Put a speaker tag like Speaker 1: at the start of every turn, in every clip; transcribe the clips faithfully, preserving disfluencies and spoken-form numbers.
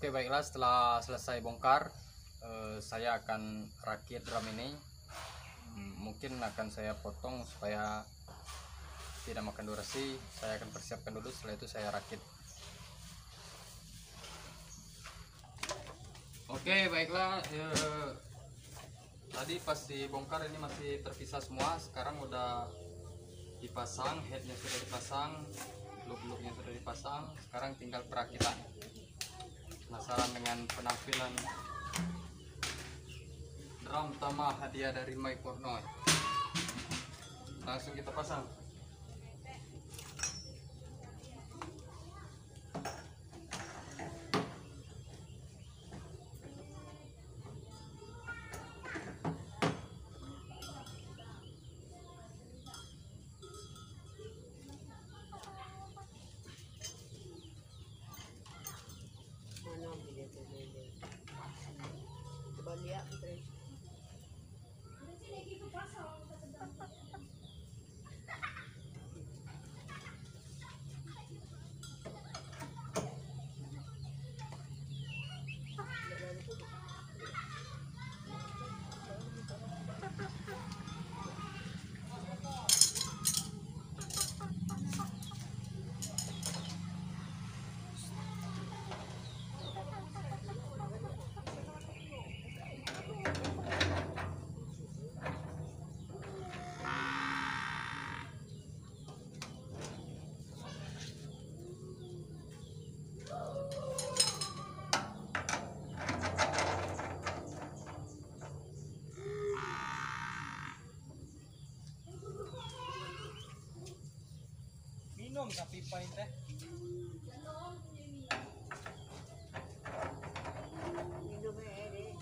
Speaker 1: Oke, baiklah, setelah selesai bongkar, eh, saya akan rakit drum ini. Hmm, mungkin akan saya potong supaya tidak makan durasi. Saya akan persiapkan dulu, setelah itu saya rakit. Oke, baiklah, eh, tadi pas dibongkar ini masih terpisah semua. Sekarang udah dipasang, headnya sudah dipasang, loop-loopnya sudah dipasang. Sekarang tinggal perakitan. Penasaran dengan penampilan drum Tama hadiah dari Mike Pornoy? Langsung kita pasang.
Speaker 2: Coba lihat,
Speaker 3: minum tapi pain teh.
Speaker 2: minum eh deh.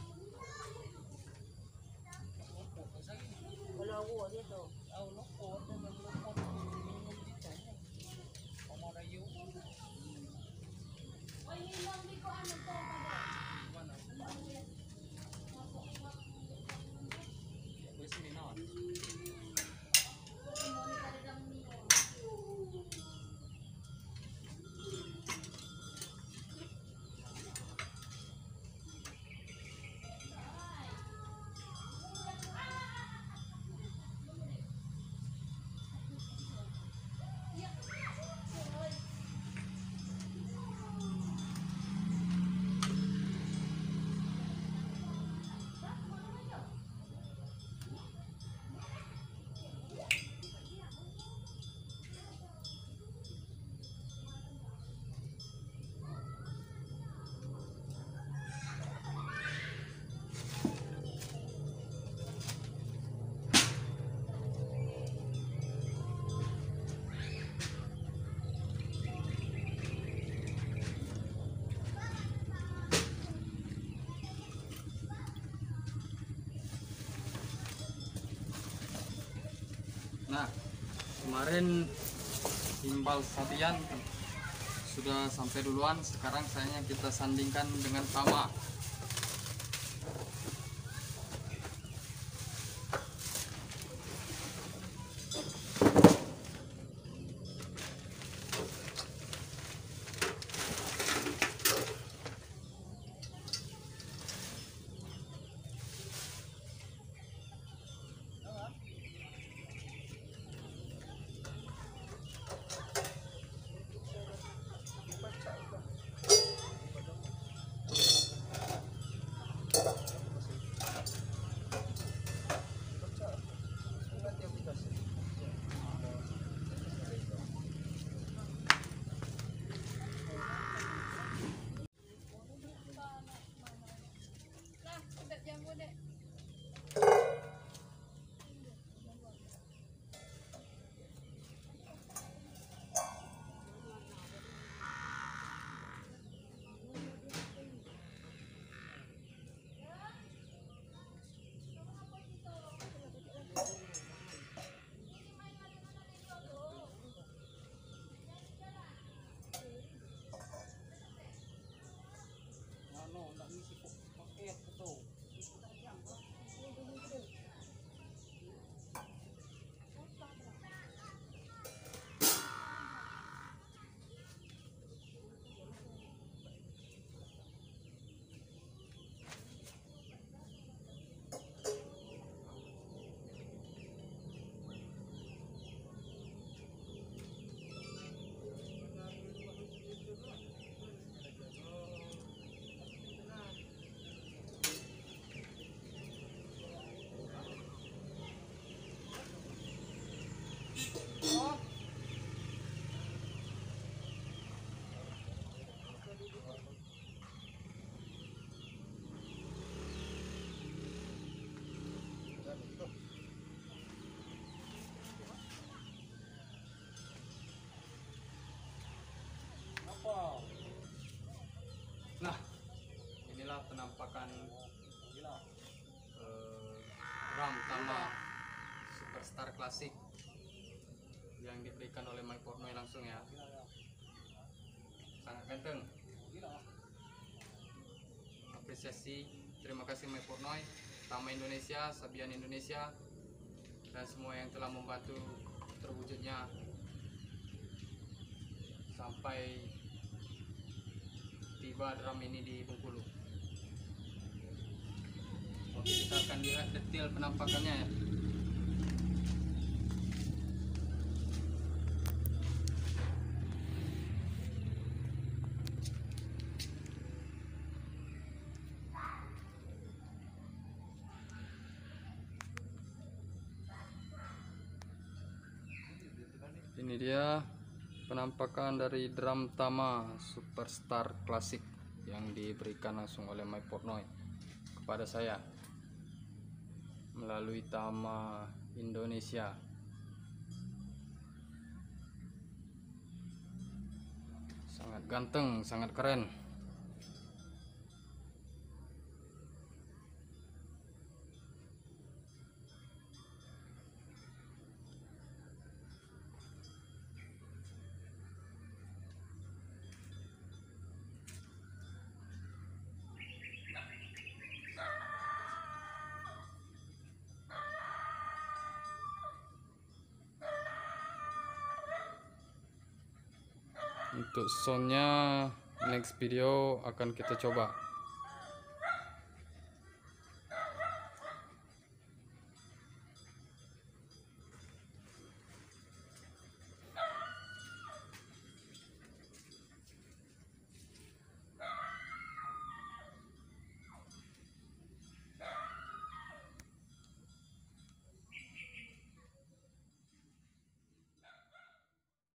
Speaker 2: Kalau aku dia tu,
Speaker 3: Au loko teh loko minum dito. Pamarayo. Wes minum.
Speaker 1: Nah, kemarin timbal sabian sudah sampai duluan. Sekarang sayanya kita sandingkan dengan Tama. Nah, inilah penampakan eh, drum Tama Superstar Klasik yang diberikan oleh My Pornoy langsung ya. Sangat ganteng. Apresiasi, terima kasih My Pornoy, Tama Indonesia, Sabian Indonesia, dan semua yang telah membantu terwujudnya sampai tiba drum ini di Bengkulu. Oke, kita akan lihat detail penampakannya ya. Ini dia penampakan dari drum Tama Superstar Klasik yang diberikan langsung oleh My Pornoy kepada saya melalui Tama Indonesia. Sangat ganteng, sangat keren. Untuk soundnya next video akan kita coba.